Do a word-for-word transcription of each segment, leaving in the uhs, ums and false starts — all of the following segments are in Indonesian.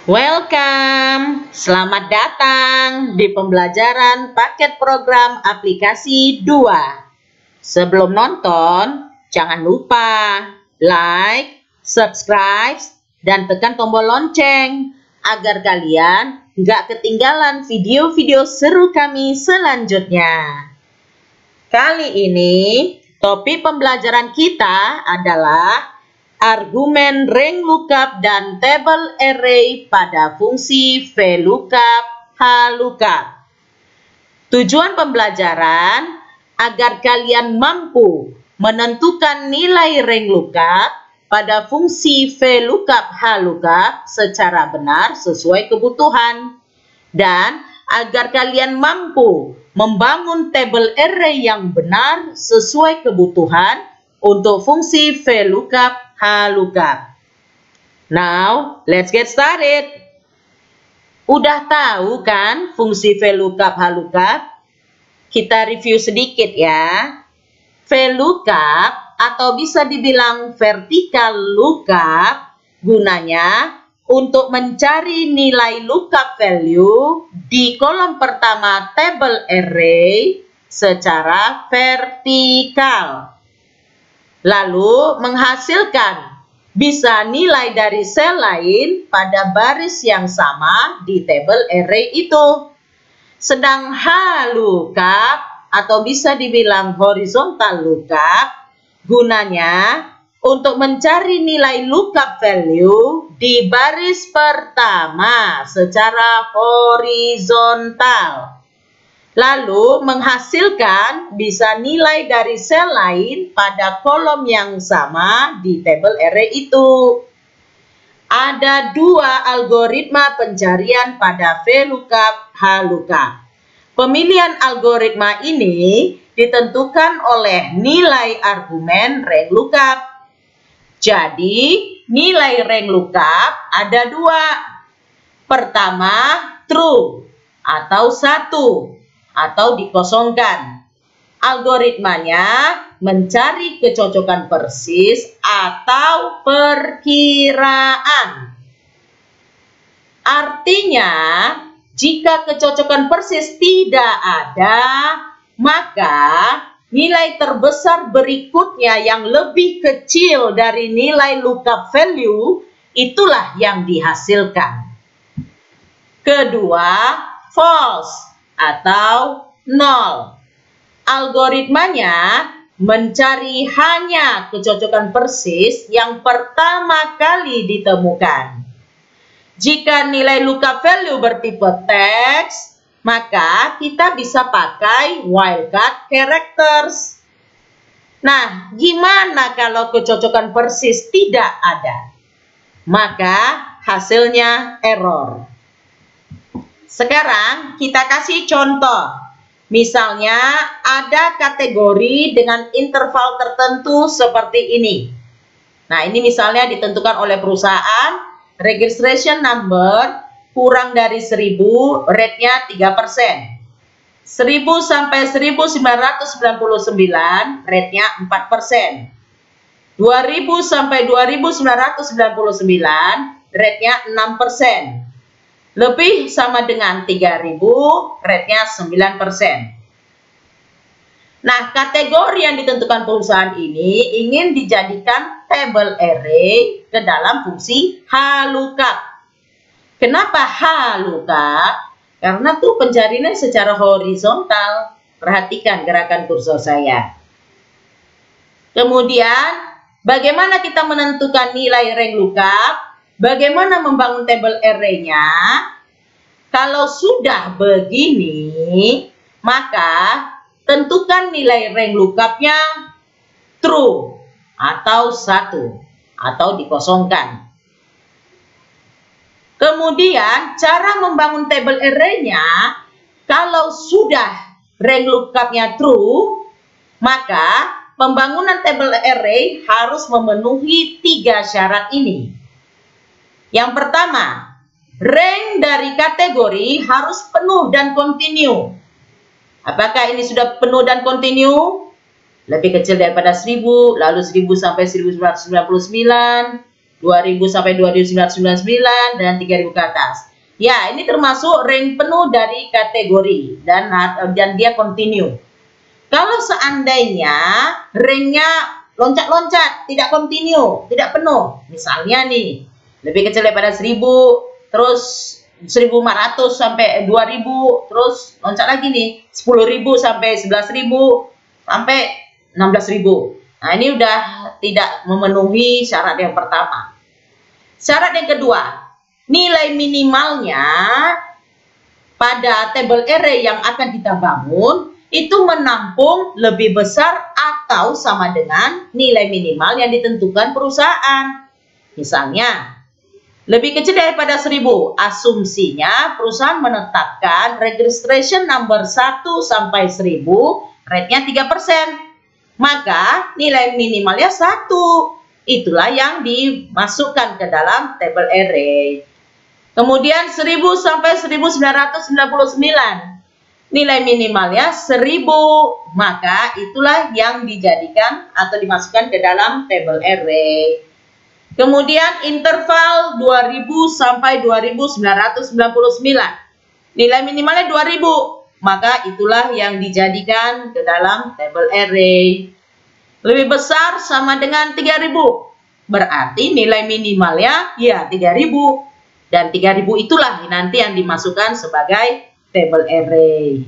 Welcome, selamat datang di pembelajaran paket program aplikasi dua. Sebelum nonton, jangan lupa like, subscribe, dan tekan tombol lonceng agar kalian nggak ketinggalan video-video seru kami selanjutnya. Kali ini, topik pembelajaran kita adalah argumen range lookup dan table array pada fungsi VLOOKUP, HLOOKUP. Tujuan pembelajaran agar kalian mampu menentukan nilai range lookup pada fungsi VLOOKUP, HLOOKUP secara benar sesuai kebutuhan, dan agar kalian mampu membangun table array yang benar sesuai kebutuhan untuk fungsi VLOOKUP, HLOOKUP. Now, let's get started. Udah tahu kan fungsi VLOOKUP, HLOOKUP? Kita review sedikit ya. VLOOKUP atau bisa dibilang vertical lookup gunanya untuk mencari nilai lookup value di kolom pertama table array secara vertikal. Lalu menghasilkan bisa nilai dari sel lain pada baris yang sama di table array itu. Sedang HLOOKUP atau bisa dibilang horizontal lookup gunanya untuk mencari nilai lookup value di baris pertama secara horizontal. Lalu menghasilkan bisa nilai dari sel lain pada kolom yang sama di table array itu. Ada dua algoritma pencarian pada VLOOKUP, HLOOKUP. Pemilihan algoritma ini ditentukan oleh nilai argumen range lookup. Jadi, nilai range lookup ada dua. Pertama, true atau satu. Atau dikosongkan. Algoritmanya mencari kecocokan persis atau perkiraan. Artinya, jika kecocokan persis tidak ada, maka nilai terbesar berikutnya yang lebih kecil dari nilai lookup value itulah yang dihasilkan. Kedua, false atau nol. Algoritmanya mencari hanya kecocokan persis yang pertama kali ditemukan. Jika nilai lookup value bertipe teks, maka kita bisa pakai wildcard characters. Nah, gimana kalau kecocokan persis tidak ada? Maka hasilnya error. Sekarang kita kasih contoh. Misalnya ada kategori dengan interval tertentu seperti ini. Nah, ini misalnya ditentukan oleh perusahaan, registration number kurang dari seribu, rate-nya tiga persen. seribu sampai seribu sembilan ratus sembilan puluh sembilan, rate-nya empat persen. dua ribu sampai dua ribu sembilan ratus sembilan puluh sembilan, rate-nya enam persen. Lebih sama dengan tiga ribu, rate-nya sembilan persen. Nah, kategori yang ditentukan perusahaan ini ingin dijadikan table array ke dalam fungsi HLOOKUP. Kenapa HLOOKUP? Karena tuh pencariannya secara horizontal. Perhatikan gerakan kursor saya. Kemudian, bagaimana kita menentukan nilai range lookup? Bagaimana membangun table array-nya? Kalau sudah begini, maka tentukan nilai range lookup-nya true atau satu atau dikosongkan. Kemudian cara membangun table array-nya, kalau sudah range lookup-nya true, maka pembangunan table array harus memenuhi tiga syarat ini. Yang pertama, range dari kategori harus penuh dan kontinu. Apakah ini sudah penuh dan kontinu? Lebih kecil daripada seribu, lalu seribu sampai seribu sembilan ratus sembilan puluh sembilan, dua ribu sampai dua ribu sembilan ratus sembilan puluh sembilan, dan tiga ribu ke atas. Ya, ini termasuk rank penuh dari kategori dan dan dia continue. Kalau seandainya ranknya loncat-loncat, tidak continue, tidak penuh, misalnya nih lebih kecil daripada seribu, terus seribu lima ratus sampai dua ribu, terus loncat lagi nih sepuluh ribu sampai sebelas ribu sampai enam belas ribu. Nah, ini udah tidak memenuhi syarat yang pertama. Syarat yang kedua, nilai minimalnya pada table array yang akan kita bangun itu menampung lebih besar atau sama dengan nilai minimal yang ditentukan perusahaan. Misalnya, lebih kecil daripada seribu, asumsinya perusahaan menetapkan registration number satu sampai seribu, rate-nya tiga persen. Maka nilai minimalnya satu. Itulah yang dimasukkan ke dalam table array. Kemudian seribu sampai seribu sembilan ratus sembilan puluh sembilan. Nilai minimalnya seribu. Maka itulah yang dijadikan atau dimasukkan ke dalam table array. Kemudian interval dua ribu sampai dua ribu sembilan ratus sembilan puluh sembilan. Nilai minimalnya dua ribu. Maka itulah yang dijadikan ke dalam table array. Lebih besar sama dengan tiga ribu. Berarti nilai minimalnya ya tiga ribu. Dan tiga ribu itulah nanti yang dimasukkan sebagai table array.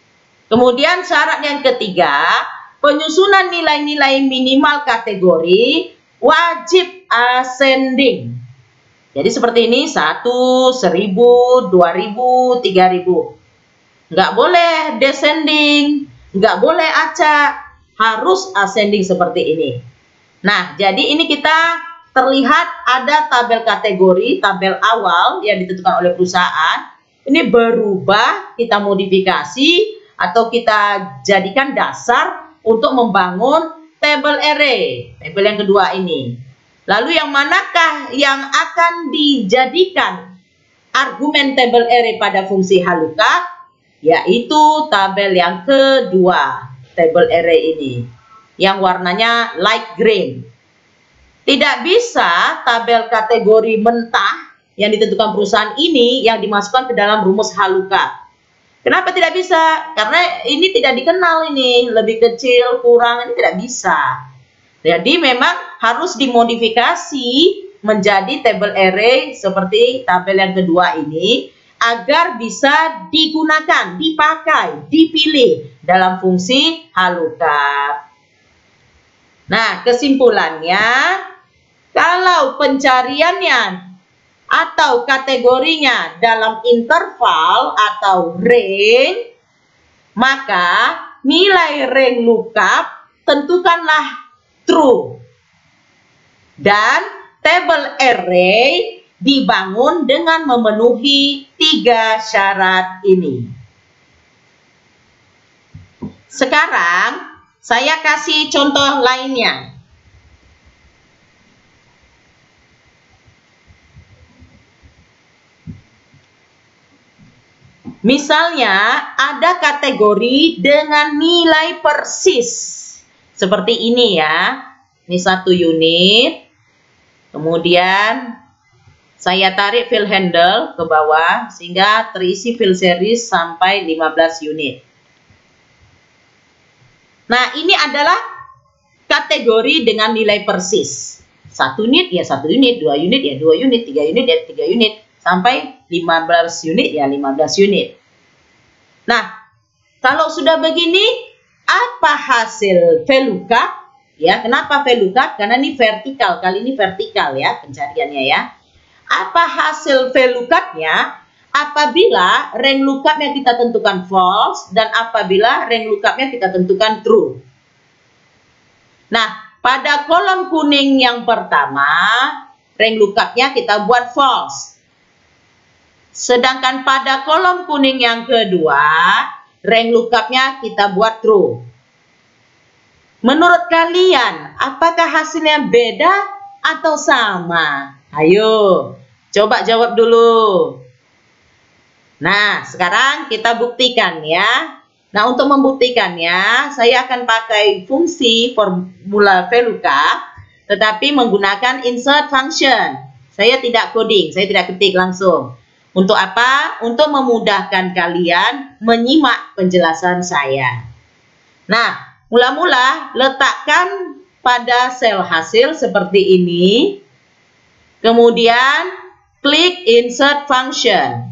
Kemudian syarat yang ketiga, penyusunan nilai-nilai minimal kategori wajib ascending. Jadi seperti ini, satu, seribu, dua ribu, tiga ribu. Nggak boleh descending, nggak boleh acak, harus ascending seperti ini. Nah, jadi ini kita terlihat ada tabel kategori, tabel awal yang ditentukan oleh perusahaan. Ini berubah, kita modifikasi atau kita jadikan dasar untuk membangun table array, tabel yang kedua ini. Lalu yang manakah yang akan dijadikan argumen table array pada fungsi halukat? Yaitu tabel yang kedua, table array ini, yang warnanya light green. Tidak bisa tabel kategori mentah yang ditentukan perusahaan ini yang dimasukkan ke dalam rumus halukat. Kenapa tidak bisa? Karena ini tidak dikenal, ini lebih kecil, kurang, ini tidak bisa. Jadi memang harus dimodifikasi menjadi table array seperti tabel yang kedua ini agar bisa digunakan, dipakai, dipilih dalam fungsi halukat. Nah, kesimpulannya, kalau pencariannya atau kategorinya dalam interval atau range, maka nilai range lookup tentukanlah true. Dan table array dibangun dengan memenuhi tiga syarat ini. Sekarang saya kasih contoh lainnya. Misalnya ada kategori dengan nilai persis seperti ini ya. Ini satu unit. Kemudian saya tarik fill handle ke bawah sehingga terisi fill series sampai lima belas unit. Nah, ini adalah kategori dengan nilai persis. Satu unit ya satu unit, dua unit ya dua unit, tiga unit ya tiga unit, sampai lima belas unit ya lima belas unit. Nah, kalau sudah begini, apa hasil VLOOKUP? Ya, kenapa VLOOKUP? Karena ini vertikal, kali ini vertikal ya pencariannya ya. Apa hasil VLOOKUP-nya? Apabila range lookup-nya kita tentukan false dan apabila range lookup-nya kita tentukan true. Nah, pada kolom kuning yang pertama, range lookup-nya kita buat false. Sedangkan pada kolom kuning yang kedua, range lookup-nya kita buat true. Menurut kalian, apakah hasilnya beda atau sama? Ayo, coba jawab dulu. Nah, sekarang kita buktikan ya. Nah, untuk membuktikannya, saya akan pakai fungsi formula VLOOKUP. tetapi menggunakan insert function. Saya tidak coding, saya tidak ketik langsung. Untuk apa? Untuk memudahkan kalian menyimak penjelasan saya. Nah, mula-mula letakkan pada sel hasil seperti ini. Kemudian klik insert function.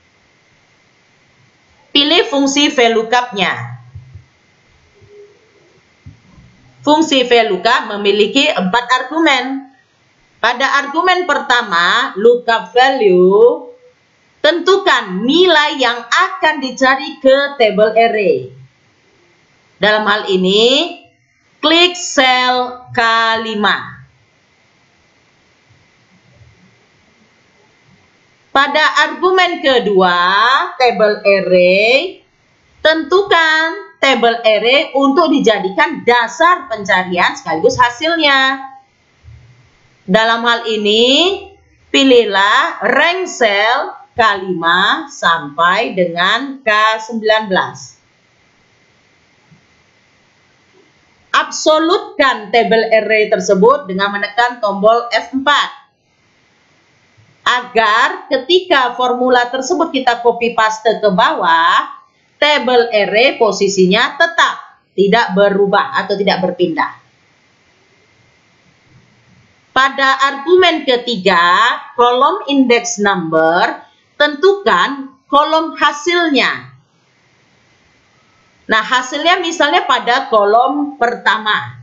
Pilih fungsi VLOOKUP-nya. Fungsi VLOOKUP memiliki empat argumen. Pada argumen pertama, lookup value, tentukan nilai yang akan dicari ke table array. Dalam hal ini, klik sel K lima. Pada argumen kedua, table array, tentukan table array untuk dijadikan dasar pencarian sekaligus hasilnya. Dalam hal ini, pilihlah rank sel K lima sampai dengan K sembilan belas. Absolutkan table array tersebut dengan menekan tombol F empat. Agar ketika formula tersebut kita copy paste ke bawah, table array posisinya tetap tidak berubah atau tidak berpindah. Pada argumen ketiga, kolom index number, tentukan kolom hasilnya. Nah, hasilnya misalnya pada kolom pertama.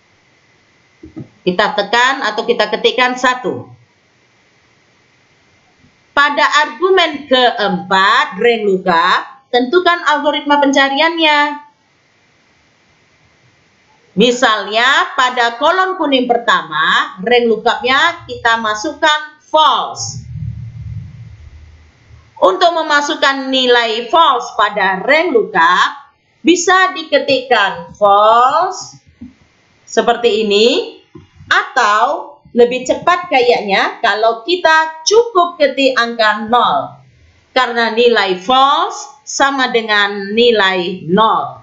Kita tekan atau kita ketikkan satu. Pada argumen keempat, rank lookup, tentukan algoritma pencariannya. Misalnya pada kolom kuning pertama, rank lookup-nya kita masukkan false. Untuk memasukkan nilai false pada rank lookup, bisa diketikkan false seperti ini, atau lebih cepat kayaknya kalau kita cukup ketik angka nol. Karena nilai false sama dengan nilai nol.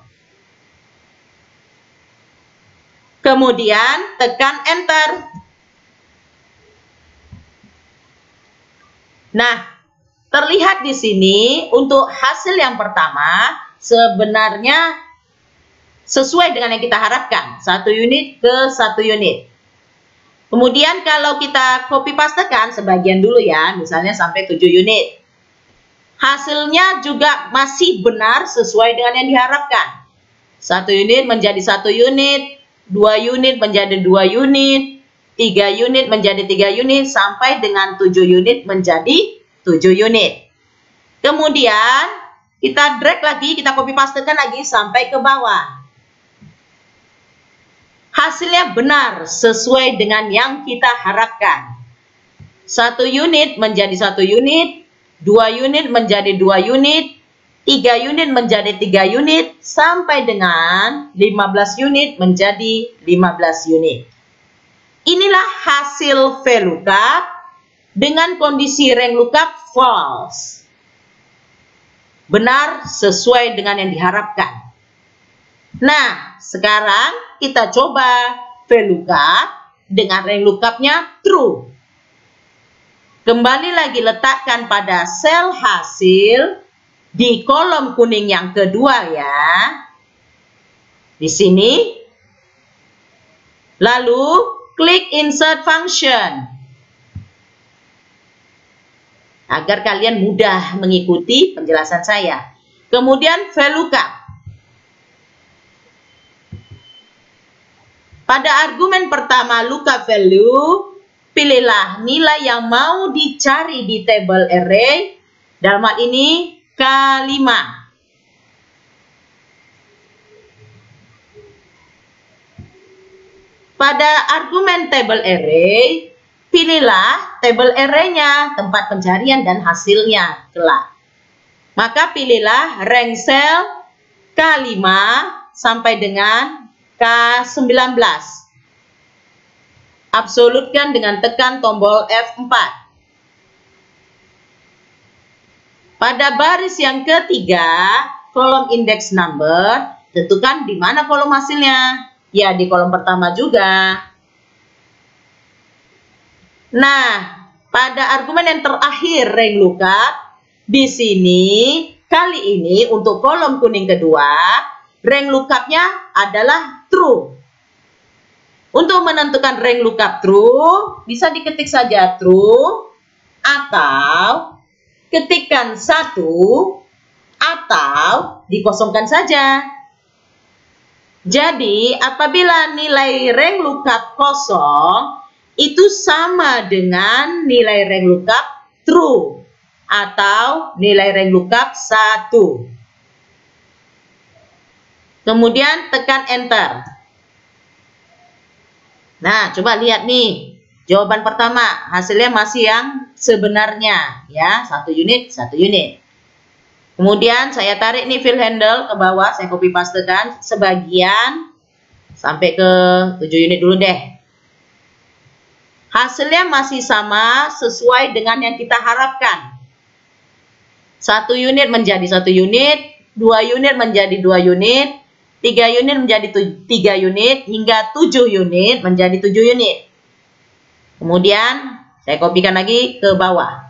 Kemudian tekan enter. Nah, terlihat di sini untuk hasil yang pertama sebenarnya sesuai dengan yang kita harapkan. Satu unit ke satu unit. Kemudian kalau kita copy pastekan sebagian dulu ya, misalnya sampai tujuh unit. Hasilnya juga masih benar sesuai dengan yang diharapkan. Satu unit menjadi satu unit, dua unit menjadi dua unit, tiga unit menjadi tiga unit, sampai dengan tujuh unit menjadi tujuh unit. Kemudian kita drag lagi, kita copy pastekan lagi sampai ke bawah. Hasilnya benar sesuai dengan yang kita harapkan. Satu unit menjadi satu unit, dua unit menjadi dua unit, tiga unit menjadi tiga unit, sampai dengan lima belas unit menjadi lima belas unit. Inilah hasil VLOOKUP dengan kondisi rank lookup false. Benar sesuai dengan yang diharapkan. Nah, sekarang kita coba VLOOKUP dengan rank lookup-nya true. Kembali lagi letakkan pada sel hasil di kolom kuning yang kedua ya. Di sini. Lalu klik insert function. Agar kalian mudah mengikuti penjelasan saya. Kemudian VLOOKUP. Pada argumen pertama lookup value, pilihlah nilai yang mau dicari di table array. Dalam hal ini K lima. Pada argumen table array, pilihlah table array-nya, tempat pencarian dan hasilnya kelak. Maka pilihlah rank cell K lima sampai dengan K sembilan belas. Absolutkan dengan tekan tombol F empat. Pada baris yang ketiga, kolom index number, tentukan di mana kolom hasilnya. Ya, di kolom pertama juga. Nah, pada argumen yang terakhir rank lookup, di sini kali ini untuk kolom kuning kedua, rank lookupnya adalah true. Untuk menentukan rank lookup true, bisa diketik saja true, atau ketikkan satu, atau dikosongkan saja. Jadi, apabila nilai rank lookup kosong, itu sama dengan nilai rank lookup true, atau nilai rank lookup satu. Kemudian tekan enter. Nah, coba lihat nih. Jawaban pertama, hasilnya masih yang sebenarnya. Ya, satu unit, satu unit. Kemudian saya tarik nih fill handle ke bawah. Saya copy pastekan sebagian. Sampai ke tujuh unit dulu deh. Hasilnya masih sama sesuai dengan yang kita harapkan. Satu unit menjadi satu unit. Dua unit menjadi dua unit. Tiga unit menjadi tiga unit, hingga tujuh unit menjadi tujuh unit. Kemudian saya kopikan lagi ke bawah.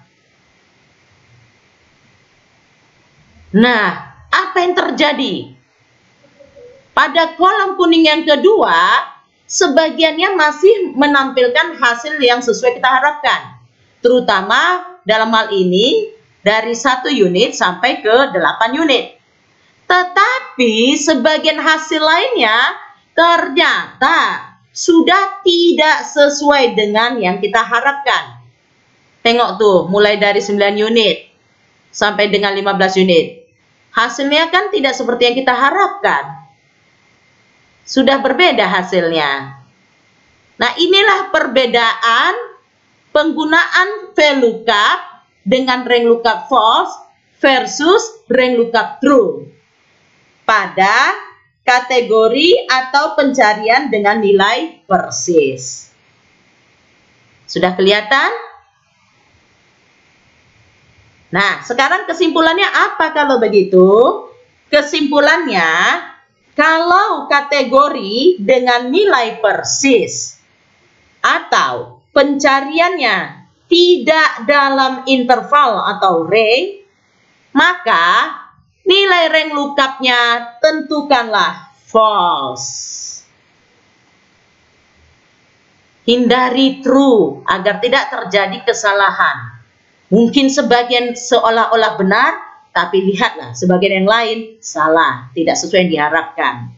Nah, apa yang terjadi? Pada kolom kuning yang kedua, sebagiannya masih menampilkan hasil yang sesuai kita harapkan. Terutama dalam hal ini dari satu unit sampai ke delapan unit. Tetapi sebagian hasil lainnya ternyata sudah tidak sesuai dengan yang kita harapkan. Tengok tuh, mulai dari sembilan unit sampai dengan lima belas unit. Hasilnya kan tidak seperti yang kita harapkan. Sudah berbeda hasilnya. Nah, inilah perbedaan penggunaan VLOOKUP dengan rank lookup false versus rank lookup true pada kategori atau pencarian dengan nilai persis. Sudah kelihatan? Nah, sekarang kesimpulannya apa kalau begitu? Kesimpulannya, kalau kategori dengan nilai persis atau pencariannya tidak dalam interval atau range, maka nilai rank lookup-nya tentukanlah false. Hindari true agar tidak terjadi kesalahan. Mungkin sebagian seolah-olah benar, tapi lihatlah sebagian yang lain salah, tidak sesuai yang diharapkan.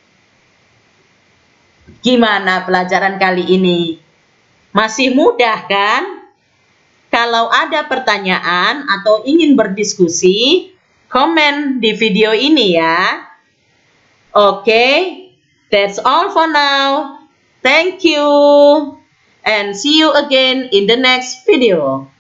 Gimana pelajaran kali ini? Masih mudah kan? Kalau ada pertanyaan atau ingin berdiskusi, komen di video ini ya. Oke, okay, that's all for now. Thank you and see you again in the next video.